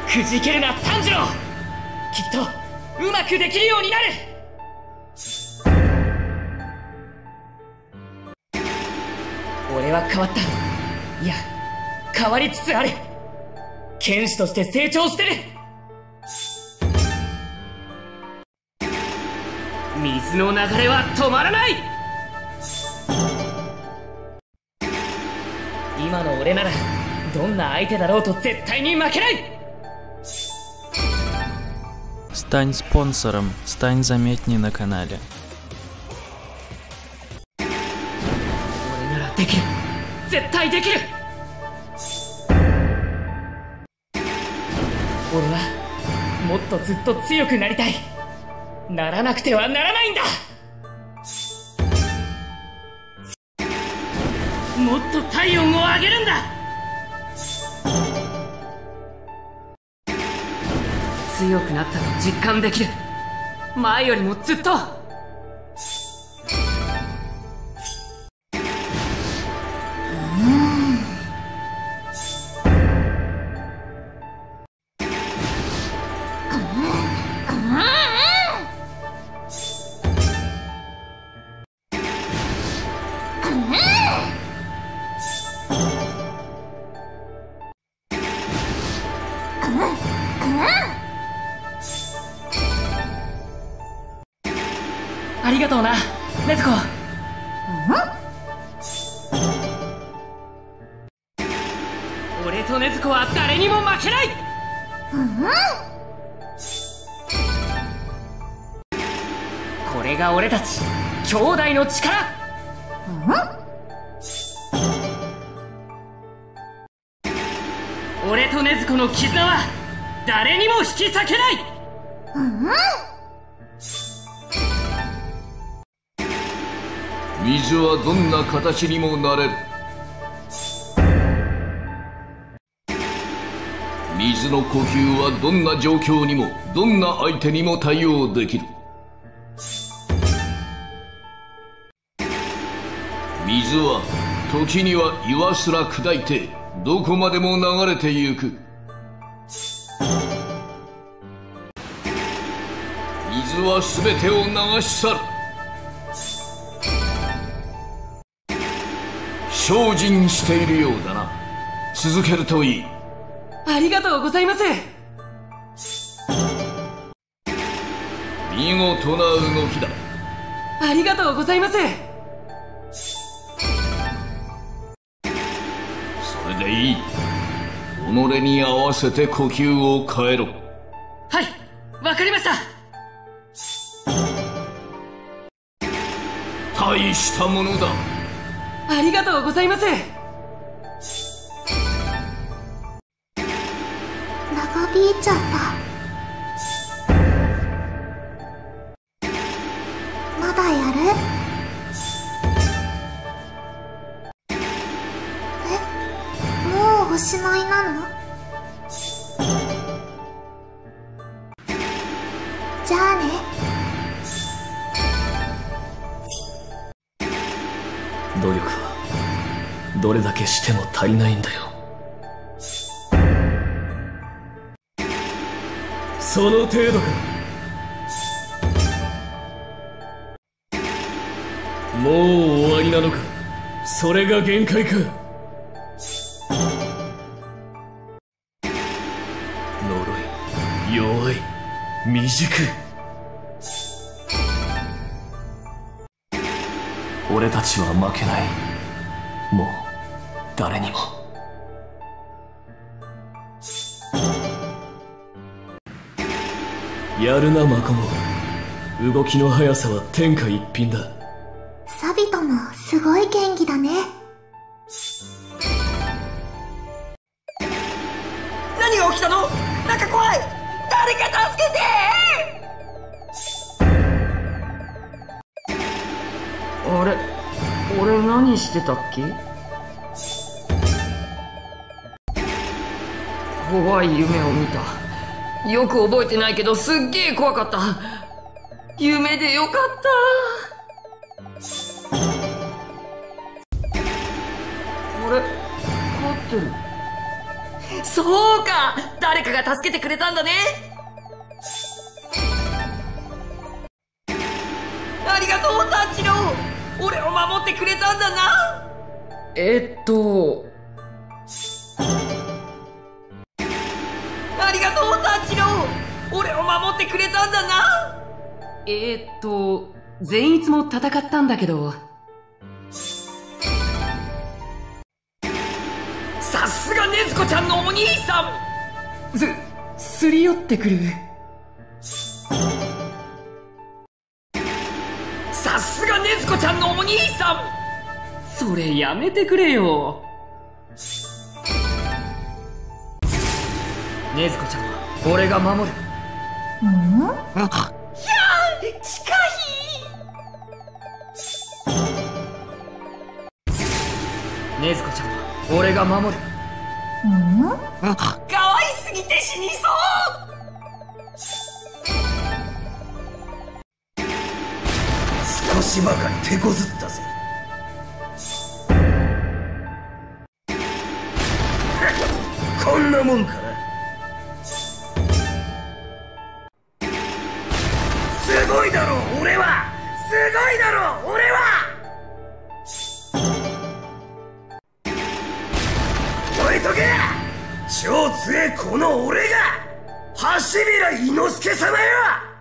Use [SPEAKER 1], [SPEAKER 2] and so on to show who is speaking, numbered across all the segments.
[SPEAKER 1] くじけるな炭治郎。きっとうまくできるようになる。俺は変わった。いや、変わりつつある。剣士として成長してる。水の流れは止まらない。今の俺ならどんな相手だろうと絶対に負けない。
[SPEAKER 2] Стань спонсором, стань заметнее на канале.
[SPEAKER 1] 俺ならできる。絶対できる。俺はもっとずっと強くなりたい。ならなくてはならないんだ。もっと体温を上げるんだ。強くなったと実感できる。前よりもずっと。ありがとうな、禰豆子。俺と禰豆子は誰にも負けない。これが俺たち兄弟の力。俺と禰豆子の絆は誰にも引き裂けない。
[SPEAKER 3] 水はどんな形にもなれる。水の呼吸はどんな状況にもどんな相手にも対応できる。水は時には岩すら砕いてどこまでも流れてゆく。水は全てを流し去る。精進しているようだな。続けるといい。
[SPEAKER 1] ありがとうございます。
[SPEAKER 3] 見事な動きだ。
[SPEAKER 1] ありがとうございます。
[SPEAKER 3] それでいい。己に合わせて呼吸を変えろ。
[SPEAKER 1] はい、わかりました。
[SPEAKER 3] 大したものだ。
[SPEAKER 1] ありがとうございます。
[SPEAKER 4] 長引いちゃった。まだやる？もうおしまいなの？じゃあね。
[SPEAKER 5] 努力はどれだけしても足りないんだよ。その程度か。もう終わりなのか。それが限界か。呪い、弱い、未熟。俺たちは負けない。もう誰にも。やるなマコモ。動きの速さは天下一品だ。
[SPEAKER 4] サビトもすごい元気だね。
[SPEAKER 1] 何が起きたの？なんか怖い。誰か助けて。あれ、俺何してたっけ？怖い夢を見た。よく覚えてないけどすっげえ怖かった。夢でよかった。あれ、光ってる。 そうか、誰かが助けてくれたんだね。ありがとう、炭治郎。俺を守ってくれたんだな。ありがとう、炭治郎。俺を守ってくれたんだな。
[SPEAKER 6] 善逸も戦ったんだけど。
[SPEAKER 1] さすが禰豆子ちゃんのお兄さん。
[SPEAKER 6] すり寄ってくる。
[SPEAKER 1] さすが禰豆子ちゃんのお兄さん。
[SPEAKER 6] それやめてくれよ。
[SPEAKER 1] 禰豆子ちゃんは俺が守る。いやー、近い。禰豆子ちゃんは俺が守る。可愛すぎて死にそう。
[SPEAKER 7] 少しばかり手こずったぜ。こんなもんかな。すごいだろ俺は。すごいだろ俺は。覚えとけ、超強えこの俺が橋平伊之助様よ。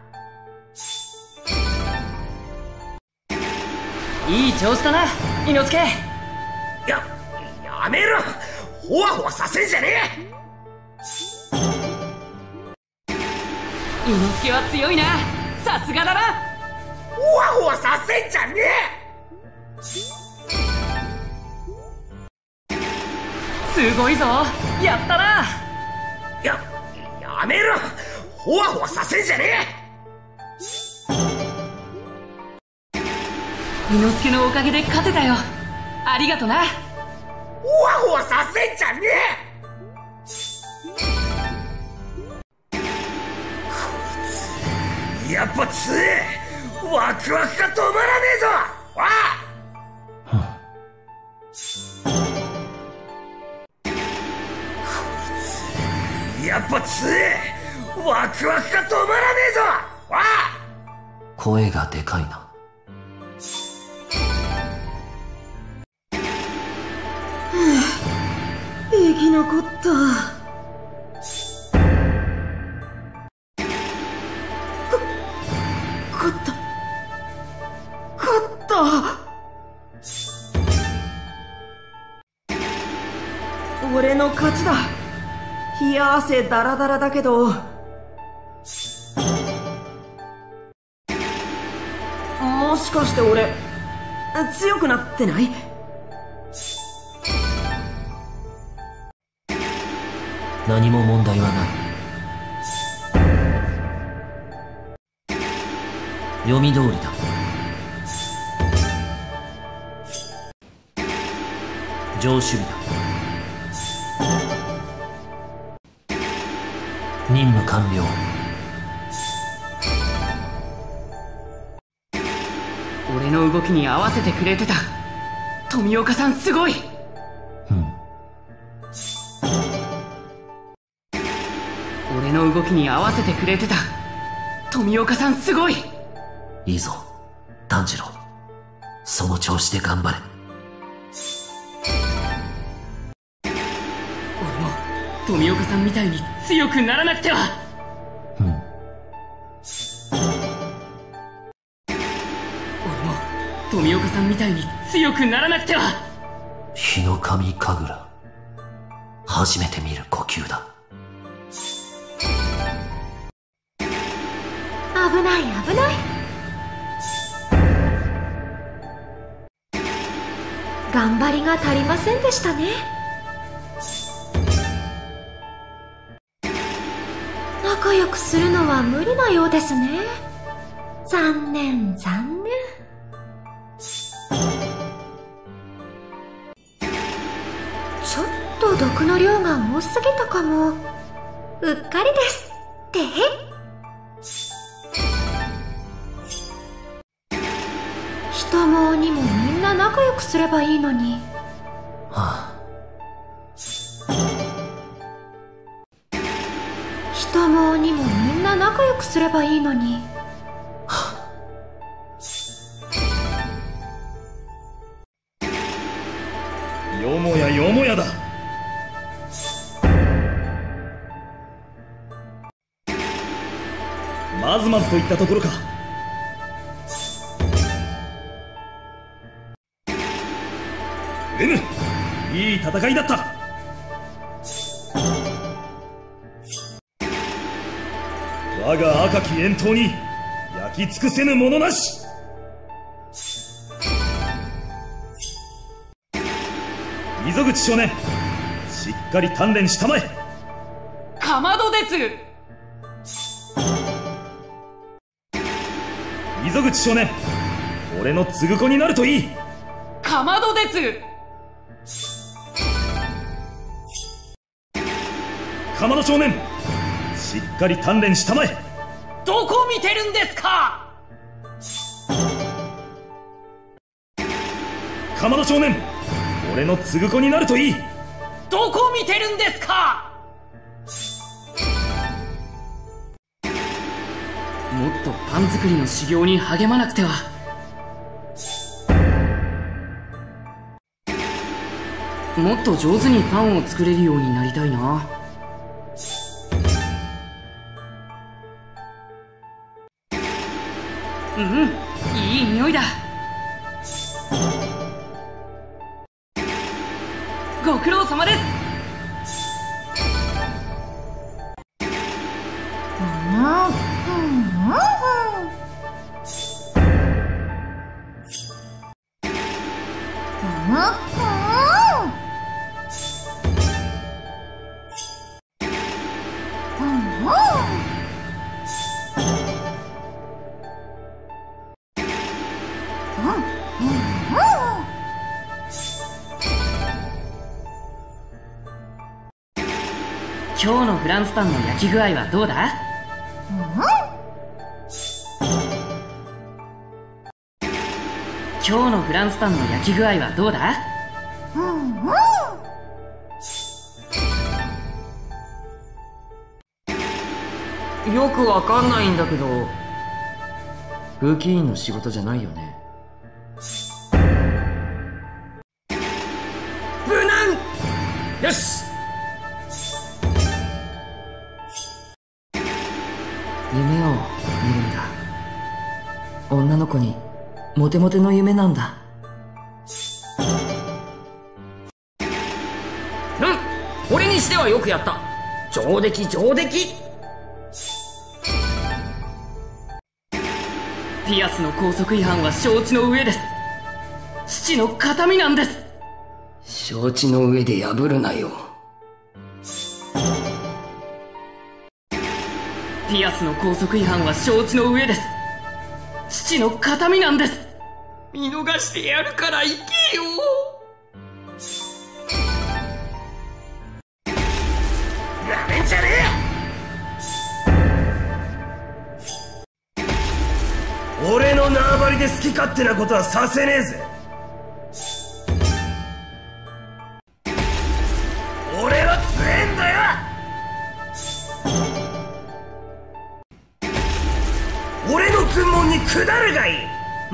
[SPEAKER 6] いい調子だな、伊之助。
[SPEAKER 7] やめろ、ほわほわさせんじゃね
[SPEAKER 6] 伊之助は強いな、さすがだな。
[SPEAKER 7] ほわほわさせんじゃね
[SPEAKER 6] すごいぞ、やったな。
[SPEAKER 7] やめろ、ほわほわさせんじゃね
[SPEAKER 6] 伊之助のおかげで勝てたよ。ありがとな。
[SPEAKER 7] ほわほわさせんじゃねこいつやっぱ強え。ワクワクが止まらねえぞ。わあ、やっぱ強え。ワクワクが止まらねえぞ。わあ、
[SPEAKER 5] 声がでかいな。
[SPEAKER 6] 生き残った。勝った俺の勝ちだ。冷や汗ダラダラだけど、もしかして俺強くなってない？
[SPEAKER 5] 何も問題はない。読み通りだ。上守備だ。任務完了。
[SPEAKER 6] 俺の動きに合わせてくれてた。富岡さんすごい。俺の動きに合わせてくれてた。富岡さんすごい。
[SPEAKER 5] いいぞ炭治郎、その調子で頑張れ。
[SPEAKER 6] 俺も富岡さんみたいに強くならなくては。俺も富岡さんみたいに強くならなくては。
[SPEAKER 5] 日の神神楽、初めて見る呼吸だ。
[SPEAKER 4] 危ない危ない。頑張りが足りませんでしたね。仲良くするのは無理なようですね。残念残念。ちょっと毒の量が多すぎたかも。うっかりですってへ。人も鬼もみんな仲良くすればいいのに。
[SPEAKER 5] はあ、
[SPEAKER 4] 人も鬼もみんな仲良くすればいいのに。
[SPEAKER 7] よもやよもやだ。まずまずといったところか。いい戦いだった。我が赤き遠闘に焼き尽くせぬものなし。溝口少年、しっかり鍛錬したまえ。
[SPEAKER 6] かまどです。
[SPEAKER 7] 溝口少年、俺の継ぐ子になるといい。
[SPEAKER 6] かまどです。
[SPEAKER 7] かまど少年、しっかり鍛錬したまえ。
[SPEAKER 6] どこ見てるんですか。
[SPEAKER 7] かまど少年、俺の継ぐ子になるといい。
[SPEAKER 6] どこ見てるんですか。もっとパン作りの修行に励まなくては。もっと上手にパンを作れるようになりたいな。いい匂いだ。ご苦労様です。今日のフランスパンの焼き具合はどうだ？今日のフランスパンの焼き具合はどうだ？よくわかんないんだけど、風紀委員の仕事じゃないよね。無難！よし！夢を見るんだ。女の子にモテモテの夢なんだ。俺にしてはよくやった。上出来上出来。ピアスの校則違反は承知の上です。父の形見なんです。承知の上で破るなよ。ピアスの校則違反は承知の上です。父の形見なんです。見逃してやるから行けよ。なめんじゃね
[SPEAKER 7] え。俺の縄張りで好き勝手なことはさせねえぜ。俺は強えんだよ。俺の軍門に下るがいい。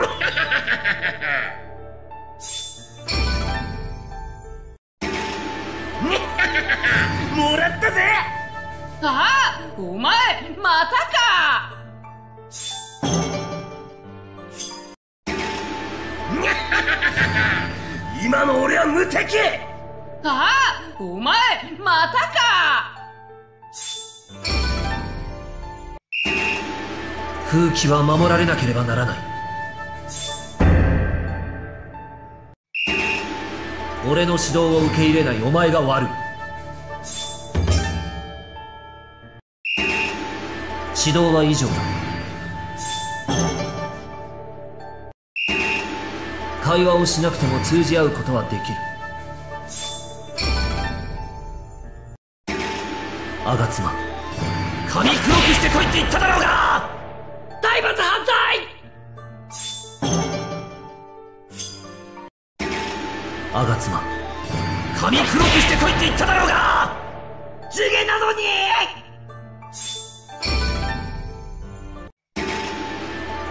[SPEAKER 7] もらったぜ。
[SPEAKER 6] ああ、お前またか。
[SPEAKER 7] 今の俺は無敵。
[SPEAKER 6] ああ、お前またか。
[SPEAKER 5] 風紀は守られなければならない。俺の指導を受け入れないお前が悪い。指導は以上だ。会話をしなくても通じ合うことはできる。吾妻、髪黒くしてこいって言っただろうが。
[SPEAKER 6] 体罰反対。
[SPEAKER 5] 吾妻、髪黒くしてこいって言っただろうが。
[SPEAKER 6] 地毛なのに。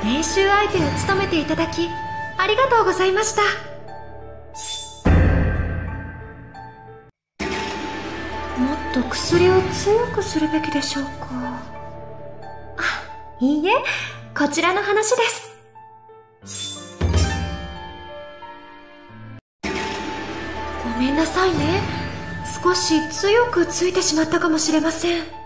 [SPEAKER 4] 練習相手を務めていただきありがとうございました。もっと薬を強くするべきでしょうか。いいえ、こちらの話です。ごめんなさいね。少し強くついてしまったかもしれません。も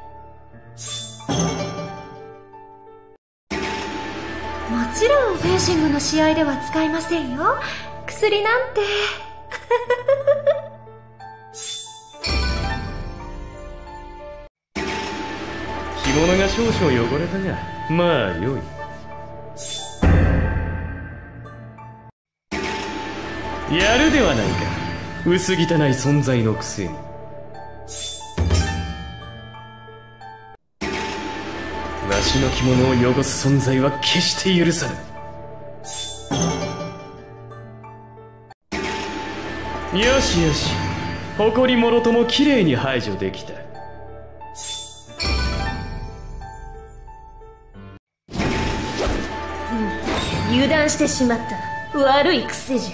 [SPEAKER 4] ちろんフェンシングの試合では使いませんよ。薬なんて
[SPEAKER 8] 着物が少々汚れたが、まあ良い。やるではないか、薄汚い存在のくせに。わしの着物を汚す存在は決して許さぬ。よしよし、誇りもろともきれいに排除できた。
[SPEAKER 9] 油断してしまった。悪い癖じゃ。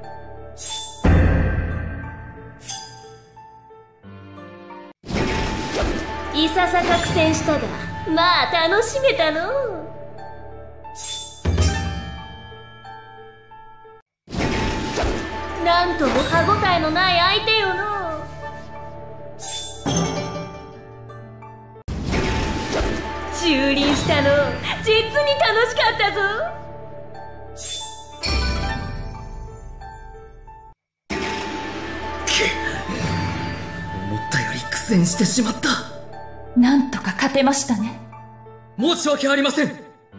[SPEAKER 9] いささか苦戦したが、まあ楽しめたのう。なんとも歯ごたえのない相手よのう。駐輪したの実に楽しかったぞ。
[SPEAKER 6] 思ったより苦戦してしまった。
[SPEAKER 10] なんとか勝てましたね。
[SPEAKER 6] 申し訳ありません。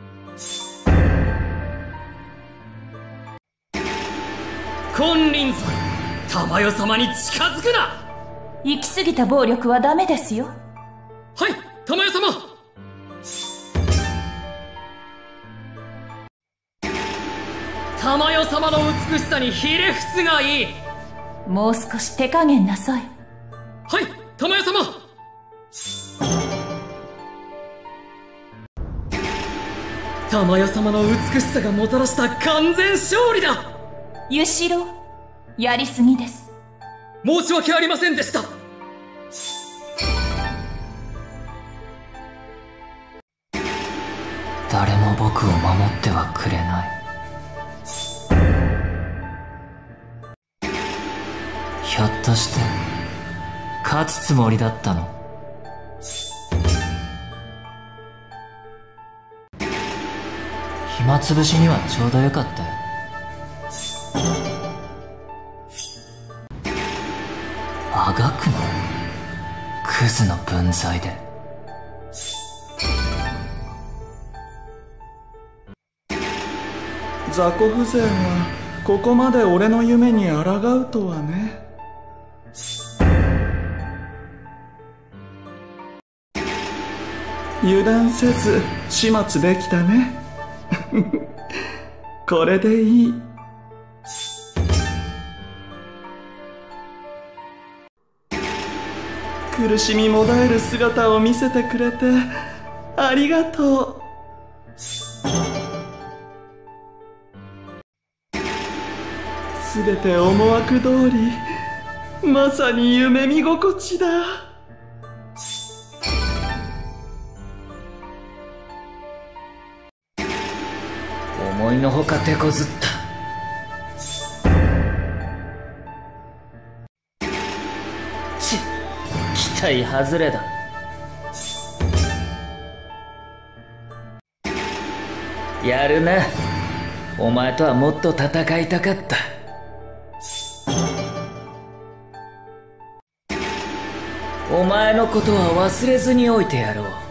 [SPEAKER 6] 金輪際、玉代様に近づくな。
[SPEAKER 10] 行き過ぎた暴力はダメですよ。
[SPEAKER 6] はい、玉代様。玉代様の美しさにひれ伏すがいい。
[SPEAKER 10] もう少し手加減なさい。
[SPEAKER 6] はい、玉代様。玉代様の美しさがもたらした完全勝利だ。
[SPEAKER 10] ゆしろ、やりすぎです。
[SPEAKER 6] 申し訳ありませんでした。
[SPEAKER 11] 誰も僕を守ってはくれない。ひょっとして勝つつもりだったの？暇つぶしにはちょうどよかったよ。あがくの？クズの分際で。
[SPEAKER 12] 雑魚風情がここまで俺の夢に抗うとはね。油断せず始末できたねこれでいい。苦しみもだえる姿を見せてくれてありがとう。すべて思惑通り、まさに夢見心地だ。
[SPEAKER 1] 思いのほか手こずった。期待外れだ。やるな。お前とはもっと戦いたかった。お前のことは忘れずにおいてやろう。